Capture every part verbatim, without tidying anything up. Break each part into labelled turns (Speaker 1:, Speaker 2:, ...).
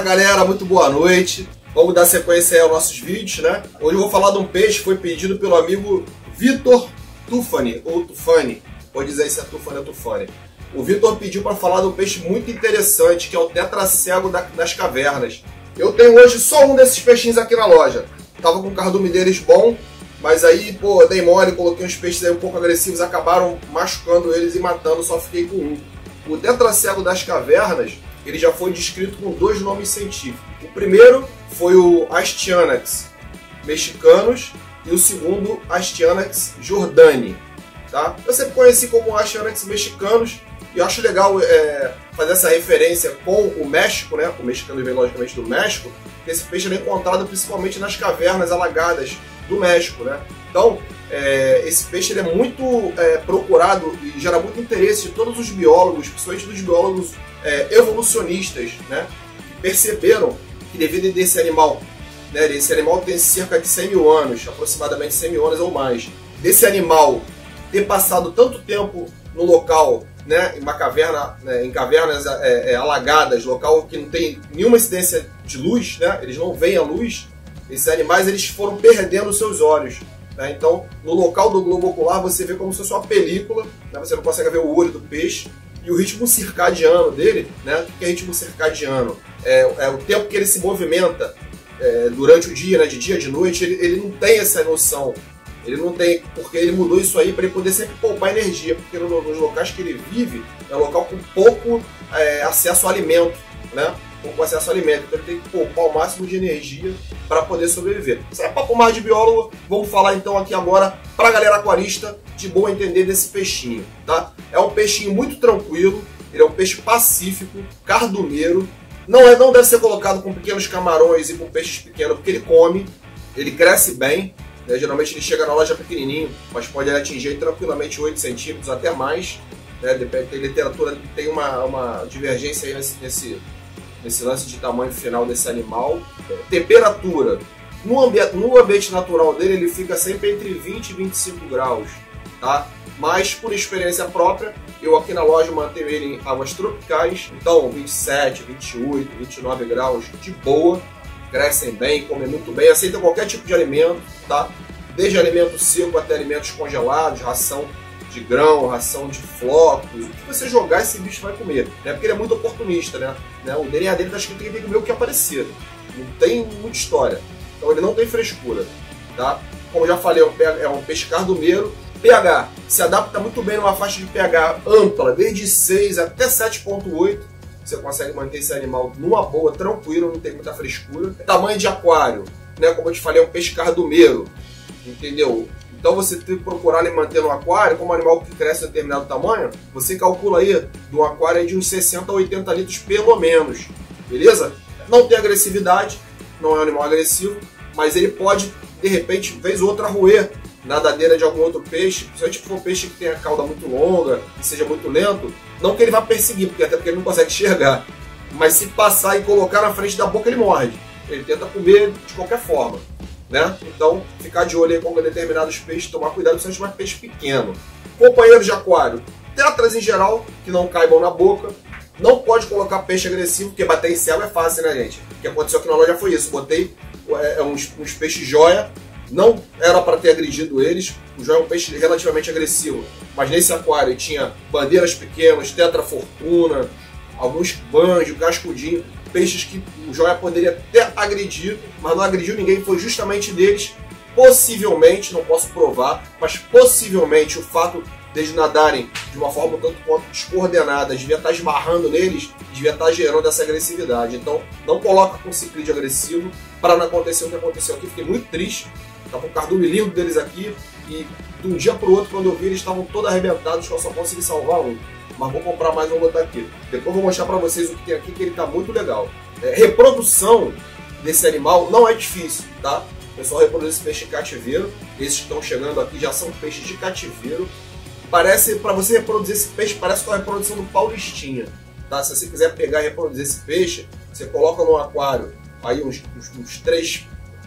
Speaker 1: galera, muito boa noite. Vamos dar sequência aí aos nossos vídeos, né? Hoje eu vou falar de um peixe que foi pedido pelo amigo Vitor Tufani, ou Tufani, pode dizer se é Tufani ou Tufani. O Vitor pediu para falar de um peixe muito interessante, que é o tetracego das cavernas. Eu tenho hoje só um desses peixinhos aqui na loja. Tava com o cardume deles bom, mas aí, pô, dei mole, coloquei uns peixes aí um pouco agressivos, acabaram machucando eles e matando, só fiquei com um. O tetracego das cavernas, ele já foi descrito com dois nomes científicos. O primeiro foi o Astyanax mexicanus e o segundo Astyanax jordani. Tá? Eu sempre conheci como Astyanax mexicanus e eu acho legal é, fazer essa referência com o México, né? O mexicano vem logicamente do México, porque esse peixe é encontrado principalmente nas cavernas alagadas do México, né? Então, é, esse peixe ele é muito é, procurado e gera muito interesse de todos os biólogos, principalmente dos biólogos é, evolucionistas, né? Que perceberam que devido a esse animal, né? Esse animal tem cerca de cem mil anos, aproximadamente cem mil anos ou mais, desse animal ter passado tanto tempo no local, né, em uma caverna, né, em cavernas é, é, alagadas, local que não tem nenhuma incidência de luz, né, eles não veem a luz, esses animais eles foram perdendo seus olhos. Né, então, no local do globo ocular você vê como se fosse uma película, né, você não consegue ver o olho do peixe, e o ritmo circadiano dele, né, o que é ritmo circadiano? É, é o tempo que ele se movimenta é, durante o dia, né, de dia, de noite, ele, ele não tem essa noção. Ele não tem, porque ele mudou isso aí para ele poder sempre poupar energia, porque nos locais que ele vive é um local com pouco é, acesso ao alimento, né? Pouco acesso ao alimento, então ele tem que poupar o máximo de energia para poder sobreviver. Isso é papo mais de biólogo, vamos falar então aqui agora para a galera aquarista de bom entender desse peixinho, tá? É um peixinho muito tranquilo, ele é um peixe pacífico, cardumeiro, não, é, não deve ser colocado com pequenos camarões e com peixes pequenos, porque ele come, ele cresce bem. Né, geralmente ele chega na loja pequenininho, mas pode atingir tranquilamente oito centímetros, até mais. Né, depende, tem literatura, tem uma, uma divergência aí nesse, nesse, nesse lance de tamanho final desse animal. É, temperatura. No, ambi no ambiente natural dele, ele fica sempre entre vinte e vinte e cinco graus. Tá? Mas, por experiência própria, eu aqui na loja mantenho ele em águas tropicais. Então, vinte e sete, vinte e oito, vinte e nove graus de boa. Crescem bem, comem muito bem, aceitam qualquer tipo de alimento, tá? Desde alimento seco até alimentos congelados, ração de grão, ração de flocos. O que você jogar, esse bicho vai comer, né? Porque ele é muito oportunista, né? O D N A dele tá escrito que ele tem que comer o que aparecer. Não tem muita história. Então ele não tem frescura, tá? Como eu já falei, é um peixe cardumeiro. pH, se adapta muito bem numa faixa de pH ampla, desde seis até sete ponto oito. Você consegue manter esse animal numa boa, tranquilo, não tem muita frescura. Tamanho de aquário, né? Como eu te falei, é um peixe cardumeiro, entendeu? Então você tem que procurar manter no aquário, como um animal que cresce a determinado tamanho, você calcula aí de um aquário de uns sessenta a oitenta litros pelo menos, beleza? Não tem agressividade, não é um animal agressivo, mas ele pode, de repente, vez ou outra, roer nadadeira de algum outro peixe, principalmente se for um peixe que tenha cauda muito longa e seja muito lento, não que ele vá perseguir, porque até porque ele não consegue enxergar, mas se passar e colocar na frente da boca ele morde, ele tenta comer de qualquer forma, né? Então ficar de olho aí com determinados peixes, tomar cuidado, principalmente mais peixe pequeno. Companheiros de aquário, tetras em geral que não caibam na boca, não pode colocar peixe agressivo, porque bater em cego é fácil, né, gente? O que aconteceu aqui na loja foi isso, botei é, uns, uns peixes joia. Não era para ter agredido eles, o joia é um peixe relativamente agressivo, mas nesse aquário tinha bandeiras pequenas, tetra fortuna, alguns banjo, cascudinho, peixes que o joia poderia até agredir, mas não agrediu ninguém, foi justamente deles, possivelmente, não posso provar, mas possivelmente o fato deles nadarem de uma forma tanto quanto descoordenada, devia estar esbarrando neles, devia estar gerando essa agressividade. Então não coloca com ciclídeo agressivo para não acontecer o que aconteceu aqui, fiquei muito triste. Tava com o cardume lindo deles aqui e de um dia para o outro, quando eu vi, eles estavam todos arrebentados, que eu só consegui salvar um. Mas vou comprar mais um, vou botar aqui. Depois eu vou mostrar para vocês o que tem aqui, que ele tá muito legal. É, reprodução desse animal não é difícil, tá? O pessoal reproduz esse peixe em cativeiro. Esses que estão chegando aqui já são peixes de cativeiro. Parece, para você reproduzir esse peixe, parece com a reprodução do paulistinha, tá? Se você quiser pegar e reproduzir esse peixe, você coloca no aquário aí uns, uns, uns três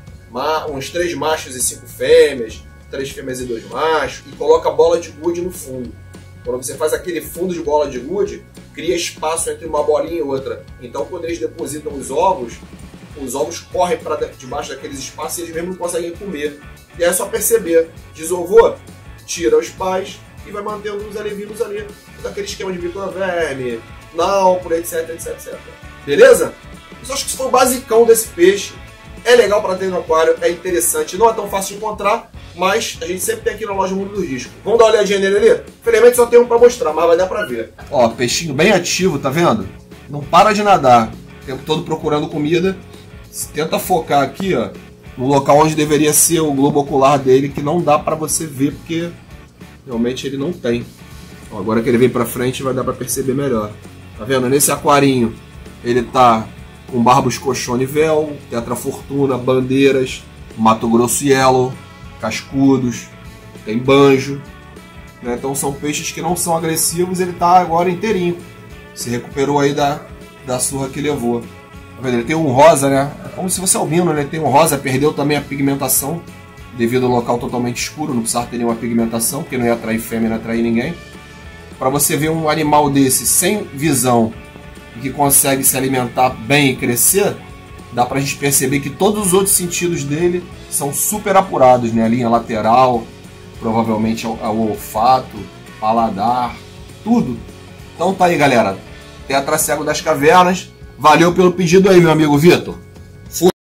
Speaker 1: uns três machos e cinco fêmeas, três fêmeas e dois machos, e coloca bola de gude no fundo. Quando você faz aquele fundo de bola de gude, cria espaço entre uma bolinha e outra. Então, quando eles depositam os ovos, os ovos correm para debaixo daqueles espaços e eles mesmo não conseguem comer. E aí é só perceber, desovou, tira os pais e vai mantendo os alevinos ali, daquele esquema de microverme, náupora, etc, etc, etcétera. Beleza? Eu acho que isso foi o basicão desse peixe. É legal para ter no aquário, é interessante, não é tão fácil de encontrar, mas a gente sempre tem aqui na loja Mundo do Risco. Vamos dar uma olhadinha nele ali? Infelizmente só tem um para mostrar, mas vai dar para ver. Ó, peixinho bem ativo, tá vendo? Não para de nadar, o tempo todo procurando comida. Tenta focar aqui, ó, no local onde deveria ser o globo ocular dele, que não dá para você ver, porque realmente ele não tem. Ó, agora que ele vem para frente vai dar para perceber melhor. Tá vendo? Nesse aquarinho ele tá com Barbos Cochone Véu, Tetra Fortuna, Bandeiras, Mato Grosso Yellow, Cascudos, tem Banjo, né? Então são peixes que não são agressivos. Ele tá agora inteirinho, se recuperou aí da, da surra que levou. Tá vendo? Ele tem um rosa, né? É como se fosse albino, né? Ele tem um rosa, perdeu também a pigmentação devido ao local totalmente escuro, não precisava ter nenhuma pigmentação, porque não ia atrair fêmea, não ia atrair ninguém. Para você ver um animal desse sem visão, que consegue se alimentar bem e crescer, dá pra gente perceber que todos os outros sentidos dele são super apurados, né? A linha lateral, provavelmente ao, ao olfato, paladar, tudo. Então tá aí, galera. Tetra Cego das Cavernas. Valeu pelo pedido aí, meu amigo Vitor.